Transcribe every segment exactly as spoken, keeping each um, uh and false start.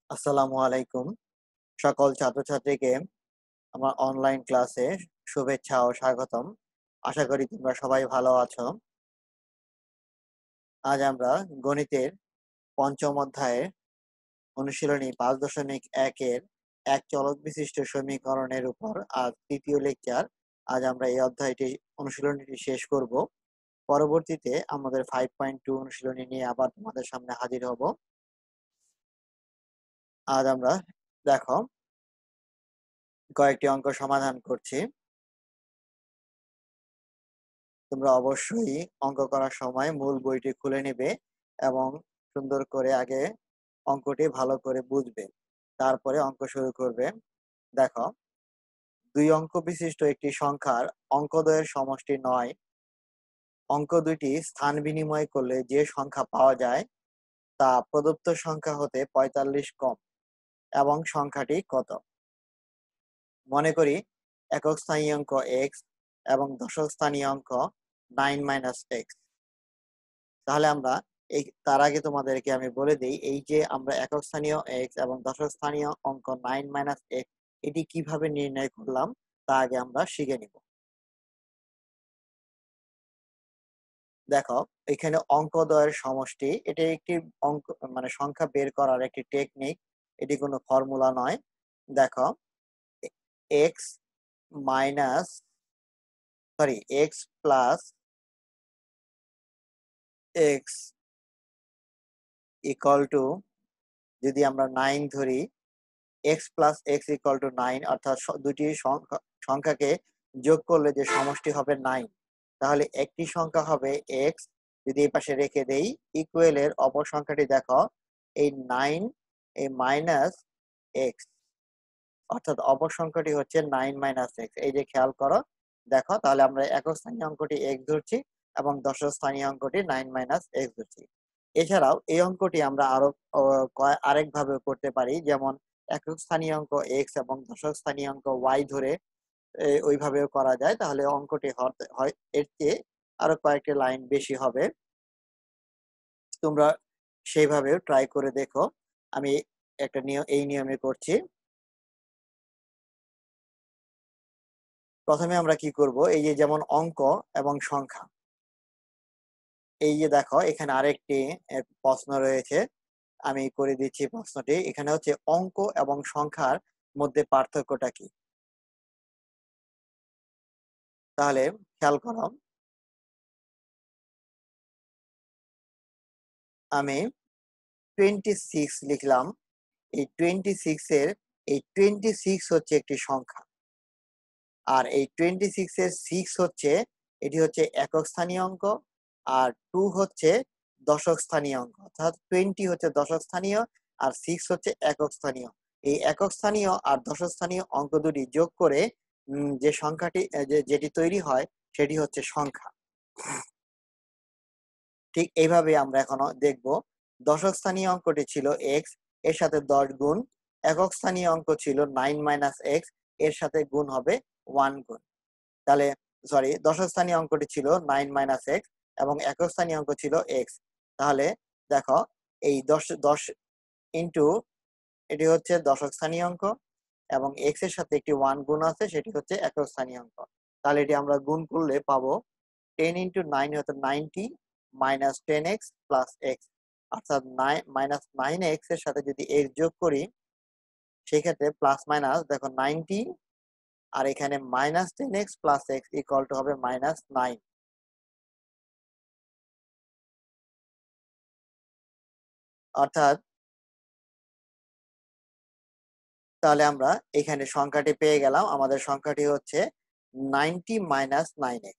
আসসালামু আলাইকুম। সকল ছাত্রছাত্রীকে আমার অনলাইন ক্লাসে শুভেচ্ছা ও স্বাগতম। আশা করি তোমরা সবাই ভালো আছো। আজ আমরা গণিতের পঞ্চম অধ্যায়ের অনুশীলনী পাঁচ দশমিক এক এর এক চলক বিশিষ্ট সমীকরণের উপর আজ তৃতীয় লেকচার। আজ আমরা এই অধ্যায়টি অনুশীলনীটি শেষ করব। পরবর্তীতে আমাদের ফাইভ পয়েন্ট টু অনুশীলনী নিয়ে আবার তোমাদের সামনে হাজির হব। আজ আমরা দেখো কয়েকটি অঙ্ক সমাধান করছি। তোমরা অবশ্যই অঙ্ক করার সময় মূল বইটি খুলে নেবে এবং সুন্দর করে আগে অঙ্কটি ভালো করে বুঝবে, তারপরে অঙ্ক শুরু করবে। দেখো, দুই অঙ্ক বিশিষ্ট একটি সংখ্যার অঙ্কদ্বয়ের সমষ্টি নয়। অঙ্ক দুইটি স্থান বিনিময় করলে যে সংখ্যা পাওয়া যায় তা প্রদত্ত সংখ্যা হতে পঁয়তাল্লিশ কম এবং সংখ্যাটি কত? মনে করি একক স্থায়ী অঙ্ক এক্স এবং দশক স্থানীয় অঙ্ক নাইন মাইনাস এক্স। তাহলে আমরা এই তার আগে তোমাদেরকে আমি বলে দিই, এই যে আমরা একক স্থানীয় এক্স এবং দশক স্থানীয় অঙ্ক নাইন মাইনাস এক্স এটি কিভাবে নির্ণয় করলাম তা আগে আমরা শিখে নিব। দেখো, এখানে অঙ্কদ্বয়ের সমষ্টি, এটি একটি অঙ্ক মানে সংখ্যা বের করার একটি টেকনিক, এটি কোনো ফর্মুলা নয়। দেখো, x minus sorry x plus x equal to, যদি আমরা নাইন ধরি, x plus x equal to nine, অর্থাৎ দুটি সংখ্যা সংখ্যাকে যোগ করলে যে সমষ্টি হবে নাইন। তাহলে একটি সংখ্যা হবে এক্স, যদি এই পাশে রেখে দেই, ইকুয়াল এর অপর সংখ্যাটি দেখো এই নাইন এই মাইনাস এক্স, অর্থাৎ অপর সংখ্যাটি হচ্ছে নাইন মাইনাস এক্স। এই যে খেয়াল করো, দেখো, তাহলে আমরা একক স্থানীয় অঙ্কটি এক্স ধরছি এবং দশক স্থানীয় অঙ্কটি নাইন মাইনাস এক্স ধরছি। এছাড়াও এই অঙ্কটি আমরা আরো আরেক ভাবে করতে পারি, যেমন একক স্থানীয় অঙ্ক এক্স এবং দশক স্থানীয় অঙ্ক ওয়াই ধরে ওইভাবেও করা যায়। তাহলে অঙ্কটি হয় এর চেয়ে আরো কয়েকটি লাইন বেশি হবে। তোমরা সেইভাবেও ট্রাই করে দেখো। আমি একটা নিয়ম এই নিয়মে করছি। প্রথমে আমরা কি করব, এই যে যেমন অঙ্ক এবং সংখ্যা, এই যে দেখো এখানে আরেকটি প্রশ্ন রয়েছে, আমি করে দিচ্ছি প্রশ্নটি। এখানে হচ্ছে অঙ্ক এবং সংখ্যার মধ্যে পার্থক্যটা কি? তাহলে খেয়াল করো, আমি টোয়েন্টি সিক্স লিখলাম। এই টোয়েন্টি সিক্স এর এই টোয়েন্টি সিক্স হচ্ছে একটি সংখ্যা, আর এই টোয়েন্টি সিক্স এর সিক্স হচ্ছে, এটি হচ্ছে একক স্থানীয় অঙ্ক, আর টু হচ্ছে দশক স্থানীয় অঙ্ক। অর্থাৎ টোয়েন্টি হচ্ছে দশক স্থানীয় আর সিক্স হচ্ছে একক স্থানীয়। এই একক স্থানীয় আর দশক স্থানীয় অঙ্ক দুটি যোগ করে যে সংখ্যাটি যেটি তৈরি হয় সেটি হচ্ছে সংখ্যা। ঠিক এইভাবে আমরা এখনো দেখব, দশক স্থানীয় অঙ্কটি ছিল এক্স, এর সাথে দশ গুণ। একক স্থানীয় অঙ্ক ছিল নাইন মাইনাস এক্স, এর সাথে গুণ হবে ওয়ান গুণ। তাহলে সরি দশক স্থানীয় অঙ্কটি ছিল নাইন মাইনাস এক্স এবং একক স্থানীয় অঙ্ক ছিল এক্স। তাহলে দেখো, এই দশ দশ ইন্টু, এটি হচ্ছে দশক স্থানীয় অঙ্ক এবং এক্স এর সাথে একটি ওয়ান গুণ আছে, সেটি হচ্ছে একক স্থানীয় অঙ্ক। তাহলে এটি আমরা গুণ করলে পাবো টেন ইন্টু নাইন হতো ninety minus ten x plus x, অর্থাৎ নাইন মাইনাস নাইন এক্স এর সাথে যদি এক্স যোগ করি সেক্ষেত্রে প্লাস মাইনাস দেখো নাইনটি, আর এখানে minus ten x plus x equal to হবে মাইনাস নাইন। অর্থাৎ তাহলে আমরা এখানে সংখ্যাটি পেয়ে গেলাম, আমাদের সংখ্যাটি হচ্ছে নাইনটি মাইনাস নাইন এক্স।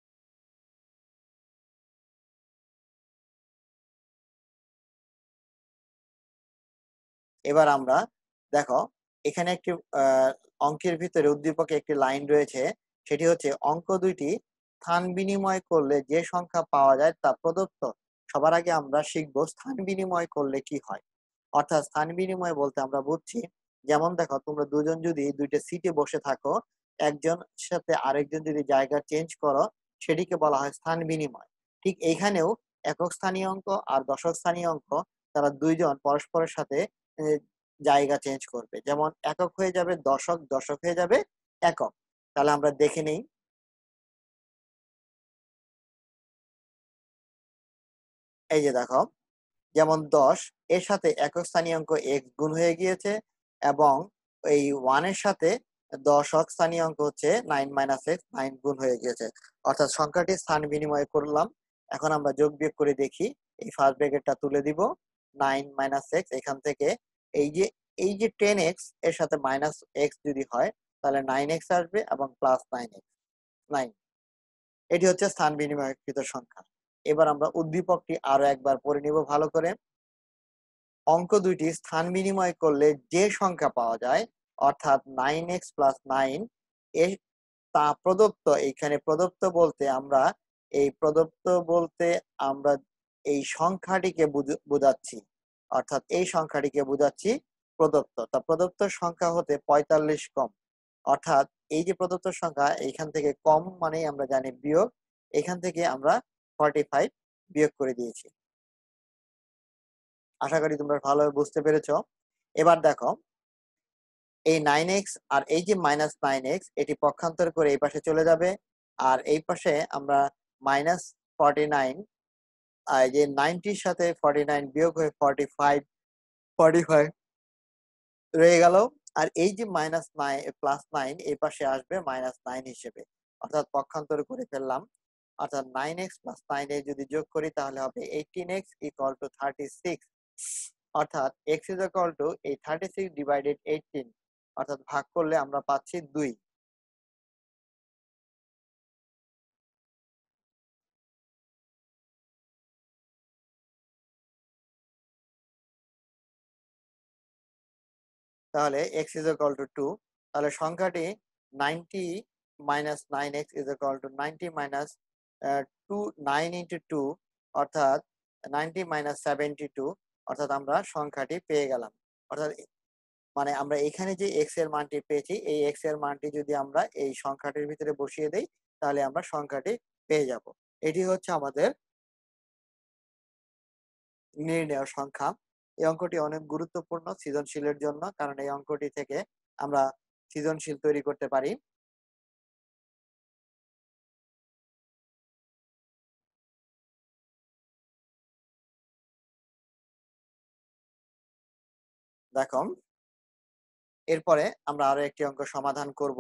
এবার আমরা দেখো, এখানে একটি অঙ্কের ভিতরে উদ্দীপকে একটি লাইন রয়েছে, সেটি হচ্ছে অঙ্ক দুইটি স্থান বিনিময় করলে যে সংখ্যা পাওয়া যায় তা প্রদত্ত। সবার আগে আমরা শিখবো স্থান বিনিময় করলে কি হয়। অর্থাৎ স্থান বিনিময় বলতে আমরা বুঝছি, যেমন দেখো, তোমরা দুজন যদি দুইটা সিটে বসে থাকো, একজন সাথে আরেকজন যদি জায়গা চেঞ্জ করো, সেটিকে বলা হয় স্থান বিনিময়। ঠিক এইখানেও একক স্থানীয় অঙ্ক আর দশক স্থানীয় অঙ্ক, তারা দুইজন পরস্পরের সাথে জায়গা চেঞ্জ করবে। যেমন একক হয়ে যাবে দশক, দশক হয়ে যাবে একক। তাহলে আমরা দেখে নেই। এই যে দেখো, যেমন দশ এর সাথে একক স্থানীয়াঙ্ক x গুণ হয়ে গিয়েছে এবং এই এক এর সাথে দশক স্থানীয়াঙ্ক হচ্ছে নয় মাইনাস x নয় গুণ হয়ে গিয়েছে। অর্থাৎ সংখ্যাটি স্থান বিনিময় করলাম। এখন আমরা যোগ বিয়োগ করে দেখি। এই ফার্স্ট ব্র্যাকেটটা তুলে দিব। নয় মাইনাস x এখান থেকে এই যে এই যে টেন এক্স এর সাথে মাইনাস x যদি হয় তাহলে নাইন এক্স আসবে এবং প্লাস নাইন এক্স নাইন। এটি হচ্ছে স্থান বিনিময়কৃত সংখ্যা। এবার আমরা উদ্দীপকটি আরো একবার পড়ে নিব ভালো করে। অঙ্ক দুইটি স্থান বিনিময় করলে যে সংখ্যা পাওয়া যায় অর্থাৎ নাইন এক্স প্লাস নাইন এর তা প্রদত্ত। এইখানে প্রদত্ত বলতে আমরা এই প্রদত্ত বলতে আমরা এই সংখ্যাটিকে বোঝাচ্ছি, অর্থাৎ এই সংখ্যাটিকে বোঝাচ্ছি প্রদত্ত। তা প্রদত্ত সংখ্যা হতে পঁয়তাল্লিশ কম, অর্থাৎ এই যে প্রদত্ত সংখ্যা এইখান থেকে কম মানেই আমরা জানি বিয়োগ। এখান থেকে আমরা ফর্টি ফাইভ বিয়োগ করে দিয়েছি। আশা করি তোমরা ভালোভাবে বুঝতে পেরেছ। এবার দেখো, এই নাইন এক্স আর এই যে মাইনাস নাইন এক্স এটি পক্ষান্তর করে এই পাশে চলে যাবে। আর এই পাশে আমরা মাইনাস ফর্টি নাইন, আর যে নাইনটির সাথে ফর্টি নাইন বিয়োগ হয়ে ফর্টি ফাইভ ফর্টি ফাইভ রয়ে গেল। আর এই যে মাইনাস নাইন প্লাস নাইন এই পাশে আসবে মাইনাস নাইন হিসেবে, অর্থাৎ পক্ষান্তর করে ফেললাম। অর্থাৎ নাইন এক্স প্লাস নাইন এ যদি যোগ করি তাহলে হবে eighteen x equal to thirty six. অর্থাৎ x ইজ ইকুয়াল টু এই থার্টি সিক্স ডিভাইডেড এইটিন, অর্থাৎ ভাগ করলে আমরা পাচ্ছি দুই। তাহলে x is equal to two. তাহলে সংখ্যাটি ninety minus nine x is equal to ninety minus two nine into two, অর্থাৎ নাইনটি মাইনাস সেভেন্টি টু। অর্থাৎ আমরা সংখ্যাটি পেয়ে গেলাম। অর্থাৎ মানে আমরা এখানে যে x এর মানটি পেয়েছি এই x এর মানটি যদি আমরা এই সংখ্যাটির ভিতরে বসিয়ে দেই তাহলে আমরা সংখ্যাটি পেয়ে যাব। এটি হচ্ছে আমাদের নির্ণেয় সংখ্যা। এই অঙ্কটি অনেক গুরুত্বপূর্ণ সৃজনশীলের জন্য, কারণ এই অঙ্কটি থেকে আমরা সৃজনশীল তৈরি করতে পারি। দেখো, এরপরে আমরা আরো একটি অঙ্ক সমাধান করব।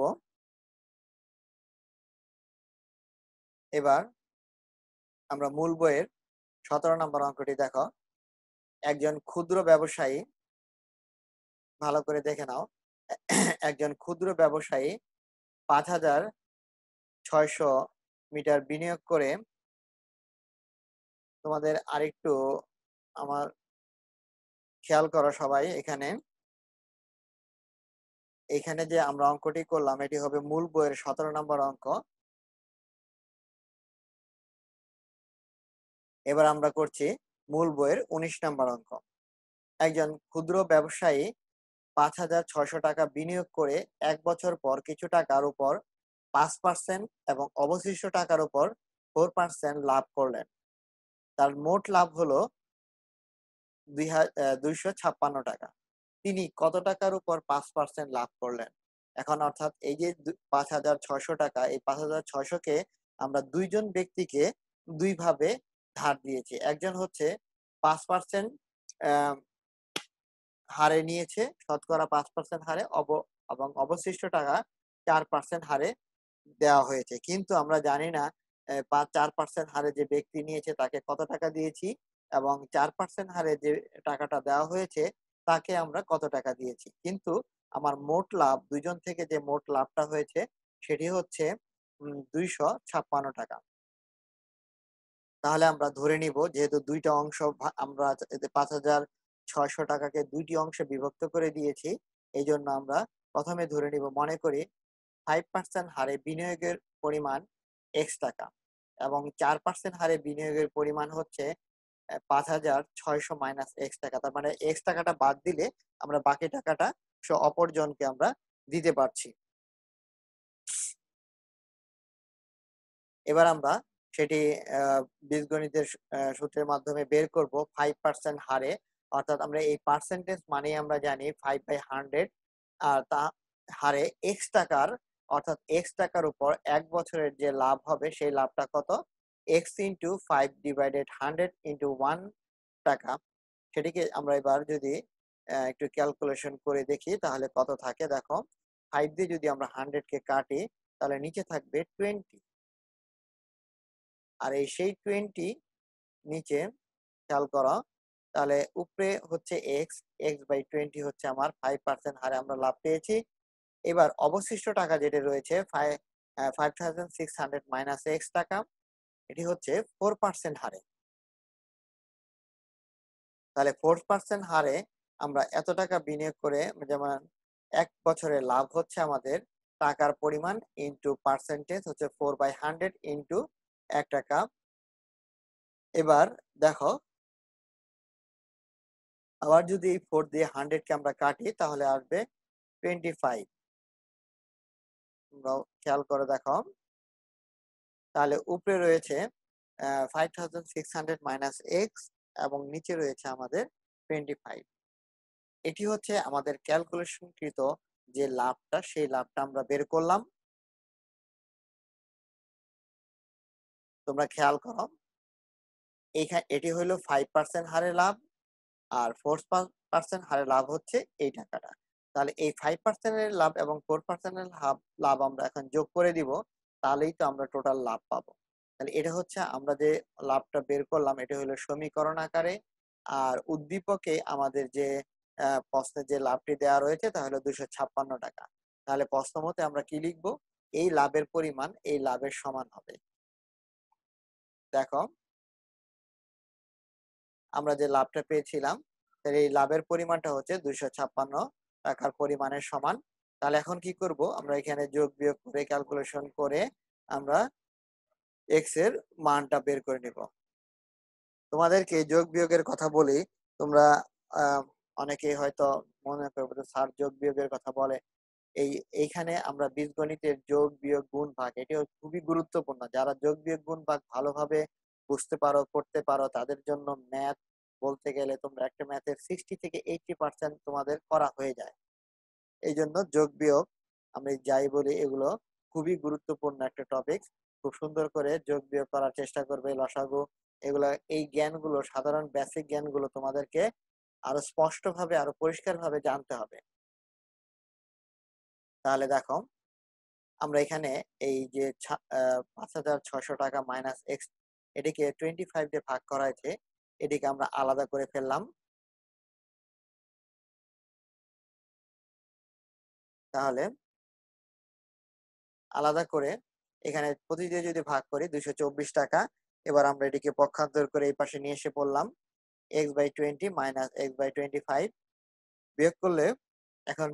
এবার আমরা মূল বইয়ের সতেরো নম্বর অঙ্কটি দেখো। একজন ক্ষুদ্র ব্যবসায়ী, ভালো করে দেখে নাও, একজন ক্ষুদ্র ব্যবসায়ী পাঁচ হাজার ছয়শ মিটার বিনিয়োগ করে, তোমাদের আরেকটু আমার খেয়াল করো সবাই, এখানে এখানে যে আমরা অঙ্কটি করলাম এটি হবে মূল বইয়ের সতেরো নম্বর অঙ্ক। এবার আমরা করছি মূল বইয়ের উনিশ নম্বর অঙ্ক। একজন ক্ষুদ্র ব্যবসায়ী পাঁচ হাজার ছয়শো টাকা বিনিয়োগ করে এক বছর পর কিছু টাকার উপর পাঁচ পার্সেন্ট এবং অবশিষ্ট টাকার উপর ফোর পার্সেন্ট লাভ করলেন। তার মোট লাভ হলো দুই দুইশো ছাপ্পান্ন টাকা। তিনি কত টাকার উপর পাঁচ পার্সেন্ট লাভ করলেন? এখন অর্থাৎ এই যে পাঁচ হাজার ছয়শো টাকা, এই পাঁচ হাজার ছয়শো কে আমরা দুইজন ব্যক্তিকে দুই ভাবে ধার দিয়েছি। একজন হচ্ছে পাঁচ পার্সেন্ট হারে নিয়েছে, শতকরা পাঁচ পার্সেন্ট হারে, অব এবং অবশিষ্ট টাকা চার পার্সেন্ট হারে দেওয়া হয়েছে। কিন্তু আমরা জানি না পাঁচ চার পার্সেন্ট হারে যে ব্যক্তি নিয়েছে তাকে কত টাকা দিয়েছি এবং চার পার্সেন্ট হারে যে টাকাটা দেওয়া হয়েছে তাকে আমরা কত টাকা দিয়েছি। কিন্তু আমার মোট লাভ, দুইজন থেকে যে মোট লাভটা হয়েছে সেটি হচ্ছে দুইশো ছাপ্পান্ন টাকা। তাহলে আমরা ধরে নিব যেহেতু দুইটা অংশ আমরা পাঁচ হাজার ছয়শো টাকাকে দুইটি অংশে বিভক্ত করে দিয়েছি, এই জন্য আমরা প্রথমে ধরে নিব, মনে করি ফাইভ পার্সেন্ট হারে বিনিয়োগের পরিমাণ এক্স টাকা এবং চার পার্সেন্ট হারে বিনিয়োগের পরিমাণ হচ্ছে পাঁচ হাজার ছয়শো মাইনাস এক্স টাকা। তার মানে এক্স টাকাটা বাদ দিলে আমরা বাকি টাকাটা অপরজনকে আমরা দিতে পারছি। এবার আমরা সেটি বীজগণিতের সূত্রের মাধ্যমে বের করব। ফাইভ পার্সেন্ট হারে অর্থাৎ আমরা এই পার্সেন্টেজ মানে আমরা জানি ফাইভ বাই হান্ড্রেড, আর তা হারে এক্স টাকার, অর্থাৎ এক্স টাকার উপর এক বছরের যে লাভ হবে সেই লাভটা কত, x into five divided hundred into one টাকা। সেটিকে আমরা এবার যদি একটু ক্যালকুলেশন করে দেখি তাহলে কত থাকে। দেখো, ফাইভ দিয়ে যদি আমরা হান্ড্রেড কে কাটি তাহলে নিচে থাকবে টোয়েন্টি, আর এই সেই টোয়েন্টি নিচে খেয়াল করো, তাহলে উপরে হচ্ছে এক্স, এক্স বাই টোয়েন্টি হচ্ছে আমার ফাইভ পার্সেন্ট হারে আমরা লাভ পেয়েছি। এবার অবশিষ্ট টাকা যেটা রয়েছে five five thousand six hundred minus x টাকা, এটি হচ্ছে ফোর পার্সেন্ট হারে। তাহলে ফোর পার্সেন্ট হারে আমরা এত টাকা বিনিয়োগ করে, যেমন এক বছরে লাভ হচ্ছে আমাদের টাকার পরিমাণ ইন্টু পার্সেন্টেজ হচ্ছে ফোর বাই হান্ড্রেড ইন্টু এক টাকা। এবার দেখো, আবার যদি এই ফোর দিয়ে হান্ড্রেড কে আমরা কাটি তাহলে আসবে টোয়েন্টি ফাইভ। খেয়াল করে দেখো, তাহলে উপরে রয়েছে five thousand six hundred minus x এবং নিচে রয়েছে আমাদের টোয়েন্টি ফাইভ। এটি হচ্ছে আমাদের ক্যালকুলেশনকৃত যে লাভটা, সেই লাভটা আমরা বের করলাম। তোমরা খেয়াল করো, এইখানে এটি হলো ফাইভ পার্সেন্ট হারে লাভ, আর ফোর পার্সেন্ট হারে লাভ হচ্ছে এই টাকাটা। তাহলে এই ফাইভ পার্সেন্টের লাভ এবং ফোর পার্সেন্টের লাভ আমরা এখন যোগ করে দিব, তাহলেই তো আমরা টোটাল লাভ পাবো। তাহলে এটা হচ্ছে আমরা যে লাভটা বের করলাম, এটা হলো সমীকরণ আকারে। আর উদ্দীপকে আমাদের যে প্রশ্নে যে লাভটি দেওয়া রয়েছে তা হলো দুইশো ছাপ্পান্ন টাকা। তাহলে প্রশ্ন মতে আমরা কি লিখবো, এই লাভের পরিমাণ এই লাভের সমান হবে। দেখো, আমরা যে লাভটা পেয়েছিলাম এই লাভের পরিমাণটা হচ্ছে দুইশো ছাপ্পান্ন টাকার পরিমাণের সমান। তাহলে এখন কি করব, আমরা এখানে যোগ বিয়োগ করে ক্যালকুলেশন করে আমরা এক্স এর মানটা বের করে নিব। তোমাদেরকে যোগ বিয়োগের কথা বলি, তোমরা অনেকে হয়তো মনে করবে স্যার যোগ বিয়োগের কথা বলে। এই এইখানে আমরা বীজগণিতের যোগ বিয়োগ গুণ ভাগ, এটি খুবই গুরুত্বপূর্ণ। যারা যোগ বিয়োগ গুণ ভাগ ভালোভাবে বুঝতে পারো, করতে পারো, তাদের জন্য ম্যাথ বলতে গেলে তোমরা একটা ম্যাথের সিক্সটি থেকে এইটি পার্সেন্ট তোমাদের করা হয়ে যায়। এই জন্য যোগ বিয়োগ আমি যাই বলি এগুলো খুবই গুরুত্বপূর্ণ একটা টপিক। খুব সুন্দর করে যোগ বিয়োগ করার চেষ্টা করবে, লসাগু এগুলা, এই জ্ঞানগুলো, সাধারণ বেসিক জ্ঞানগুলো তোমাদেরকে আরো স্পষ্টভাবে আরো পরিষ্কারভাবে জানতে হবে। তাহলে দেখো, আমরা এখানে এই যে পাঁচ হাজার ছয়শো টাকা মাইনাস এক্স, এটিকে টোয়েন্টি ফাইভ দিয়ে ভাগ করা হয়েছে, এটিকে আমরা আলাদা করে ফেললাম। তাহলে আলাদা করে এখানে প্রতি দিয়ে যদি ভাগ করি দুইশো চব্বিশ টাকা। এবার আমরা এটিকে পক্ষান্তর করে এই পাশে নিয়ে এসে পড়লাম, x by twenty minus x by twenty five বিয়োগ করলে এখন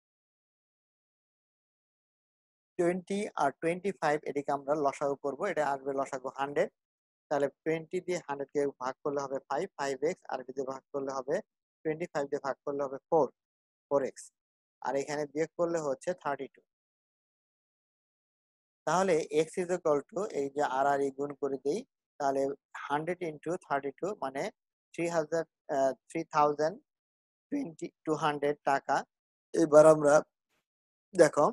টোয়েন্টি আর টোয়েন্টি ফাইভ এটিকে আমরা লসাগু করবো, এটা আসবে লসাগু হান্ড্রেড। তাহলে টোয়েন্টি দিয়ে হান্ড্রেড কে ভাগ করলে হবে ফাইভ, ফাইভ এক্স, আর এটি দিয়ে ভাগ করলে হবে টোয়েন্টি ফাইভ দিয়ে ভাগ করলে হবে ফোর, ফোর এক্স, আর এখানে বিয়োগ করলে হচ্ছে থার্টি টু। তাহলে এক্স ইজ ইকুয়াল টু, এই যে আর আর গুণ করে দেই, তাহলে হান্ড্রেড ইন্টু থার্টি টু মানে থ্রি হাজার three thousand twenty two hundred টাকা। এবার আমরা দেখো,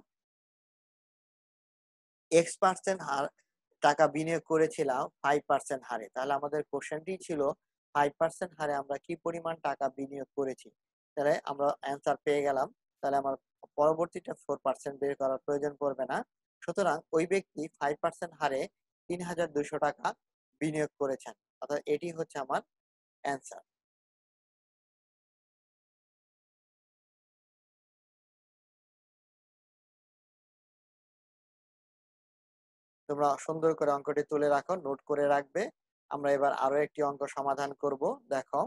এক্স পার্সেন্ট হার টাকা বিনিয়োগ করেছিলাম ফাইভ পার্সেন্ট হারে, তাহলে আমাদের কোশ্চেনটি ছিল ফাইভ পার্সেন্ট হারে আমরা কি পরিমাণ টাকা বিনিয়োগ করেছি। তাহলে আমরা অ্যান্সার পেয়ে গেলাম। তাহলে আমার পরবর্তীটা ফোর পার্সেন্ট বের করার প্রয়োজন পড়বে না। সুতরাং ওই ব্যক্তি ফাইভ পার্সেন্ট হারে তিন হাজার দুইশো টাকা বিনিয়োগ করেছেন, অর্থাৎ এটি হচ্ছে আমার অ্যান্সার। তোমরা সুন্দর করে অঙ্কটি তুলে রাখো, নোট করে রাখবে। আমরা এবার আরো একটি অঙ্ক সমাধান করব। দেখো,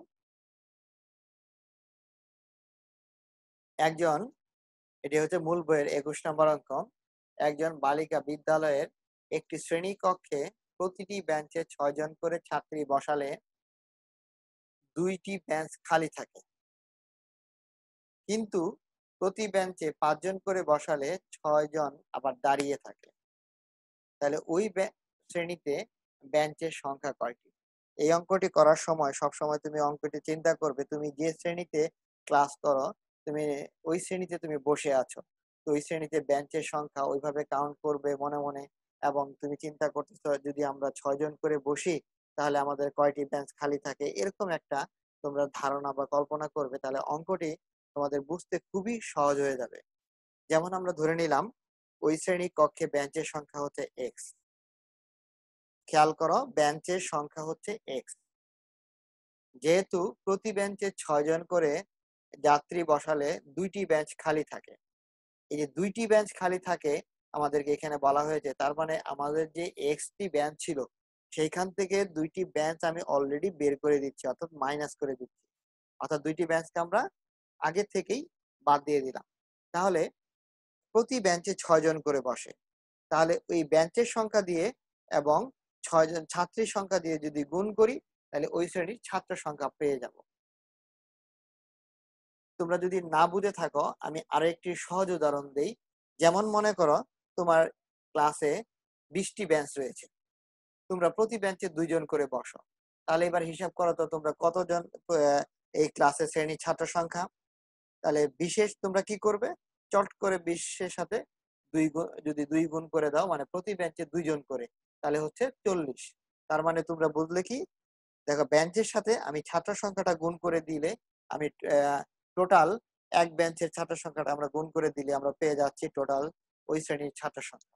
একজন, এটি হচ্ছে মূল বইয়ের একুশ নম্বর অঙ্ক। একজন বালিকা বিদ্যালয়ের একটি শ্রেণী কক্ষে প্রতিটি বেঞ্চে ছয় জন করে ছাত্রী বসালে দুইটি বেঞ্চ খালি থাকে, কিন্তু প্রতি বেঞ্চে পাঁচজন করে বসালে ছয় জন আবার দাঁড়িয়ে থাকে। তাহলে ওই শ্রেণীতে বেঞ্চের সংখ্যা কয়টি? এই অঙ্কটি করার সময় সবসময় তুমি অঙ্কটি চিন্তা করবে তুমি যে শ্রেণীতে ক্লাস করো, তুমি ওই শ্রেণীতে তুমি বসে আছো। তো ওই শ্রেণীতে বেঞ্চের সংখ্যা ওইভাবে কাউন্ট করবে মনে, মনে এবং তুমি চিন্তা করতেছো যদি আমরা ছয় জন করে বসি তাহলে আমাদের কয়টি বেঞ্চ খালি থাকে। এরকম একটা তোমরা ধারণা বা কল্পনা করবে তাহলে অঙ্কটি তোমাদের বুঝতে খুবই সহজ হয়ে যাবে। যেমন আমরা ধরে নিলাম ওই শ্রেণী কক্ষে বেঞ্চের সংখ্যা হচ্ছে এক্স। খেয়াল করো বেঞ্চের সংখ্যা হচ্ছে এক্স। যেহেতু প্রতি বেঞ্চে ছয় জন করে যাত্রী বসালে দুইটি বেঞ্চ খালি থাকে। এই যে দুইটি বেঞ্চ খালি থাকে আমাদেরকে এখানে বলা হয়েছে তার মানে আমাদের যে এক্স টি বেঞ্চ ছিল সেইখান থেকে দুইটি বেঞ্চ আমি অলরেডি বের করে দিচ্ছি অর্থাৎ মাইনাস করে দিচ্ছি। অর্থাৎ দুইটি বেঞ্চকে আমরা আগে থেকেই বাদ দিয়ে দিলাম। তাহলে প্রতি বেঞ্চে ছয় জন করে বসে। তাহলে ওই বেঞ্চের সংখ্যা দিয়ে এবং ছয় জন ছাত্রীর সংখ্যা দিয়ে যদি গুণ করি তাহলে ওই শ্রেণীর ছাত্র সংখ্যা পেয়ে যাব। তোমরা যদি না বুঝে থাকো আমি আরো একটি সহজ উদাহরণ দেই। যেমন মনে করো তোমার ক্লাসে বিশটি বেঞ্চ রয়েছে, তোমরা প্রতি বেঞ্চে দুইজন করে বসো। তাহলে এবার হিসাব করো তো তোমরা কতজন আহ, এই ক্লাসে শ্রেণীর ছাত্র সংখ্যা। তাহলে বিশেষ তোমরা কি করবে, চট করে বিশের সাথে দুই গুণ যদি দুই গুণ করে দাও মানে প্রতি বেঞ্চে দুইজন করে তাহলে হচ্ছে চল্লিশ। তার মানে তোমরা বুঝলে কি, দেখো বেঞ্চের সাথে আমি ছাত্র সংখ্যাটা গুণ করে দিলে আমি টোটাল এক বেঞ্চের ছাত্র সংখ্যাটা আমরা গুণ করে দিলে আমরা পেয়ে যাচ্ছি টোটাল ওই শ্রেণীর ছাত্র সংখ্যা।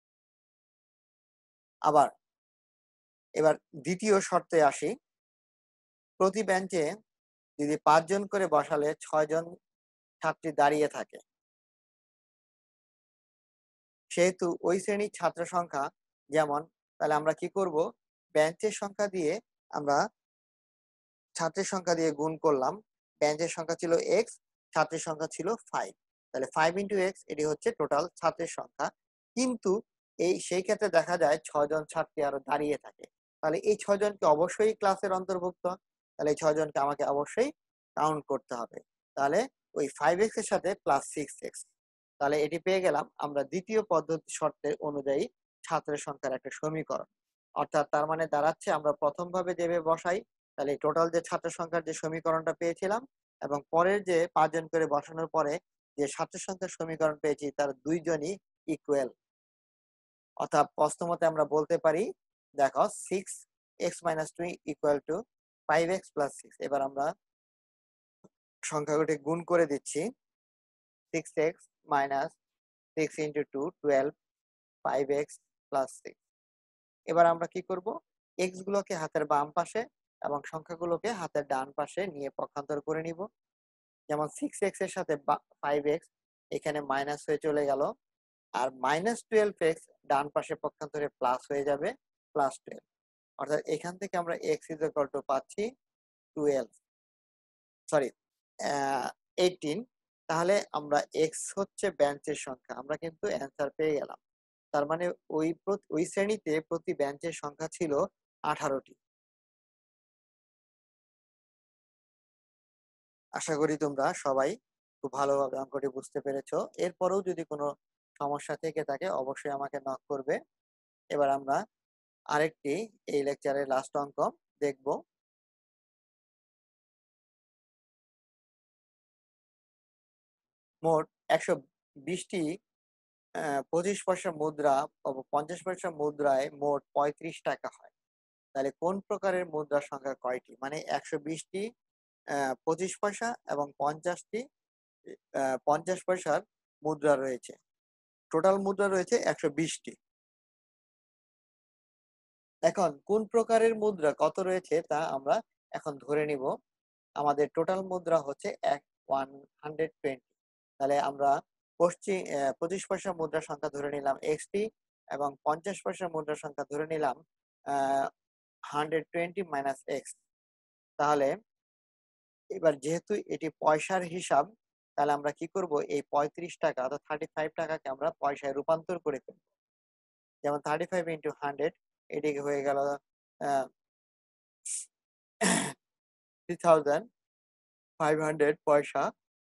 আবার এবার দ্বিতীয় শর্তে আসি, প্রতি বেঞ্চে যদি পাঁচজন করে বসালে ছয় জন ছাত্রী দাঁড়িয়ে থাকে, সেহেতু ওই শ্রেণীর ছাত্র সংখ্যা যেমন, তাহলে আমরা কি করব, বেঞ্চের সংখ্যা দিয়ে আমরা ছাত্রের সংখ্যা দিয়ে গুণ করলাম। বেঞ্চের সংখ্যা ছিল এক্স, ছাত্রের সংখ্যা ছিল ফাইভ। তাহলে ফাইভ ইন্টু এক্স এটি হচ্ছে টোটাল ছাত্রের সংখ্যা। কিন্তু এই সেই ক্ষেত্রে দেখা যায় ছয় জন ছাত্রী আরো দাঁড়িয়ে থাকে। তাহলে এই ছয় জনকে অবশ্যই ক্লাসের অন্তর্ভুক্ত। তাহলে এই ছয় জনকে আমাকে অবশ্যই কাউন্ট করতে হবে। তাহলে ওই ফাইভ এক্স এর সাথে প্লাস সিক্স এক্স, তাহলে এটি পেয়ে গেলাম আমরা দ্বিতীয় পদ্ধতি শর্তের অনুযায়ী ছাত্রের সংখ্যার একটা সমীকরণ। অর্থাৎ তার মানে দাঁড়াচ্ছে আমরা প্রথম ভাবে যেভাবে বসাই তাহলে টোটাল যে ছাত্র সংখ্যার যে সমীকরণটা পেয়েছিলাম এবং পরের যে পাঁচজন করে বসানোর পরে যে ছাত্র সংখ্যার সমীকরণ পেয়েছি তার দুইজনই ইকুয়াল। অর্থাৎ প্রশ্ন মতে আমরা বলতে পারি দেখো six x minus two equal to five x plus six. এবার আমরা সংখ্যাগুলি গুণ করে দিচ্ছি। Six x minus six into two twelve, five x plus six. এবার আমরা কি করব, এক্স গুলোকে হাতের বাম পাশে এবং সংখ্যাগুলোকে হাতের ডান পাশে নিয়ে পক্ষান্তর করে নিব। যেমন সিক্স এক্স এর সাথে ফাইভ এক্স এখানে মাইনাস হয়ে চলে গেল, আর মাইনাস টুয়েলভ এক্স ডান পাশে পক্ষান্তরে প্লাস হয়ে যাবে প্লাস টুয়েলভ। অর্থাৎ এখান থেকে আমরা এক্স ইজ ইকুয়াল টু পাচ্ছি টুয়েলভ, সরি এইটিন। তাহলে আমরা এক্স হচ্ছে বেঞ্চের সংখ্যা, আমরা কিন্তু অ্যান্সার পেয়ে গেলাম। তার মানে ওই ওই শ্রেণীতে প্রতি বেঞ্চের সংখ্যা ছিল আঠারোটি। আশা করি তোমরা সবাই খুব ভালোভাবে অঙ্কটি বুঝতে পেরেছো। এরপরেও যদি কোনো সমস্যা থেকে থাকে অবশ্যই আমাকে নক করবে। এবার আমরা আরেকটি এই লেকচারের লাস্ট অঙ্ক দেখব। মোট একশো বিশটি পঁচিশ পয়সা মুদ্রা ও পঞ্চাশ পয়সা মুদ্রায় মোট পঁয়ত্রিশ টাকা হয়। তাহলে কোন প্রকারের মুদ্রার সংখ্যা কয়টি, মানে একশো বিশটি পঁচিশ পয়সা এবং পঞ্চাশটি পঞ্চাশ পয়সার মুদ্রা রয়েছে, টোটাল মুদ্রা রয়েছে একশো বিশটি। এখন কোন প্রকারের মুদ্রা কত রয়েছে তা আমরা এখন ধরে নিব। আমাদের টোটাল মুদ্রা হচ্ছে এক ওয়ান হান্ড্রেড টোয়েন্টি। তাহলে আমরা পশ্চিম পঁচিশ পয়সা মুদ্রার সংখ্যা ধরে নিলাম এক্সটি এবং পঞ্চাশ পয়সা মুদ্রার সংখ্যা ধরে নিলাম ah hundred twenty minus x. তাহলে এবার যেহেতু এটি পয়সার হিসাব তাহলে আমরা কি করব, এই পঁয়ত্রিশ টাকা অর্থাৎ থার্টি ফাইভ টাকাকে আমরা পয়সায় রূপান্তর করে ফেলব। যেমন থার্টি ফাইভ ইন্টু হান্ড্রেড এটিকে হয়ে গেল ah three thousand five hundred পয়সা।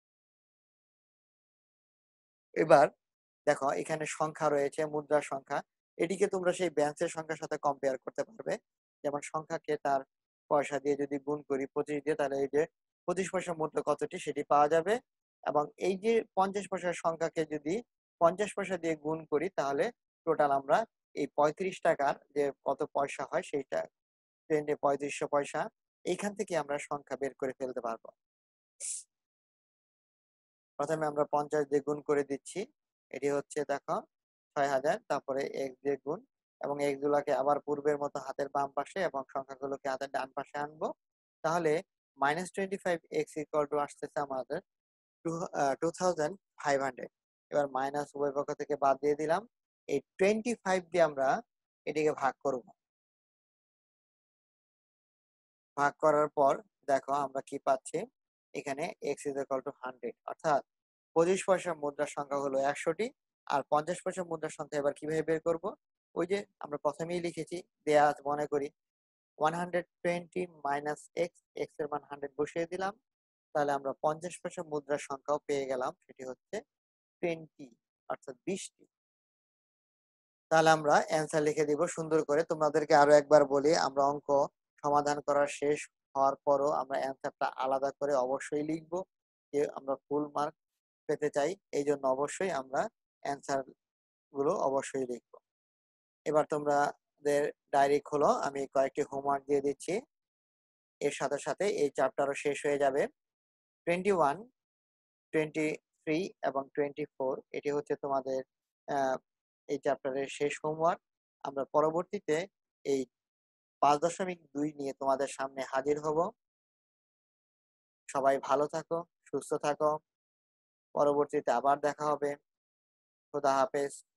এবার দেখো এখানে সংখ্যা রয়েছে, মুদ্রার সংখ্যা, এটিকে তোমরা সেই বেঞ্চের সংখ্যার সাথে কম্পেয়ার করতে পারবে। যেমন সংখ্যাকে তার পয়সা দিয়ে যদি গুণ করি পঁচিশ দিয়ে, তাহলে এই যে পঁচিশ পয়সা মূল্য কতটি সেটি পাওয়া যাবে। এবং এই যে পঞ্চাশ পয়সার সংখ্যাকে যদি পঞ্চাশ পয়সা দিয়ে গুণ করি, তাহলে টোটাল আমরা এই পঁয়ত্রিশ টাকার যে কত পয়সা হয় সেইটা ট্রেন্ডে পঁয়ত্রিশশো পয়সা, এইখান থেকে আমরা সংখ্যা বের করে ফেলতে পারবো। প্রথমে আমরা পঞ্চাশ দিয়ে গুণ করে দিচ্ছি, এটি হচ্ছে দেখো ছয় হাজার, তারপরে এক্স দিয়ে গুণ এবং এক্স গুলাকে আবার পূর্বের মতো হাতের বাম পাশে এবং সংখ্যাগুলোকে হাতের ডান পাশে আনবো। তাহলে minus twenty five x equal to আসতেছে আমাদের two two thousand five hundred. এবার মাইনাস উভয় পক্ষ থেকে বাদ দিয়ে দিলাম, এই টোয়েন্টি ফাইভ দিয়ে আমরা এটিকে ভাগ করব। ভাগ করার পর দেখো আমরা কি পাচ্ছি, এখানে x is equal to hundred, অর্থাৎ পঁচিশ পয়সা মুদ্রার সংখ্যা হলো একশোটি। আর পঞ্চাশ পয়সা মুদ্রার সংখ্যা এবার কিভাবে বের করব, ওই যে আমরা প্রথমেই লিখেছি, দেয়া আছে মনে করি one hundred twenty minus x, x এর মান হান্ড্রেড বসিয়ে দিলাম। তাহলে আমরা পঞ্চাশ পয়সা মুদ্রার সংখ্যাও পেয়ে গেলাম, সেটি হচ্ছে টোয়েন্টি, অর্থাৎ বিশটি। তাহলে আমরা অ্যান্সার লিখে দিব সুন্দর করে। তোমাদেরকে আরো একবার বলি, আমরা অঙ্ক সমাধান করা শেষ হওয়ার পরও আমরা অ্যান্সারটা আলাদা করে অবশ্যই লিখব, যে আমরা ফুল মার্ক পেতে চাই, এই জন্য অবশ্যই আমরা অ্যান্সার গুলো অবশ্যই লিখব। এবার তোমাদের ডায়েরি খোলো, আমি কয়েকটি হোমওয়ার্ক দিয়ে দিচ্ছি, এর সাথে সাথে এই চ্যাপ্টারও শেষ হয়ে যাবে। টোয়েন্টি ওয়ান, টোয়েন্টি থ্রি এবং টোয়েন্টি ফোর, এটি হচ্ছে তোমাদের আহ এই চ্যাপ্টারের শেষ হোমওয়ার্ক। আমরা পরবর্তীতে এই পাঁচ দশমিক দুই নিয়ে তোমাদের সামনে হাজির হব। সবাই ভালো থাকো, সুস্থ থাকো, পরবর্তীতে আবার দেখা হবে। খোদা হাফেজ।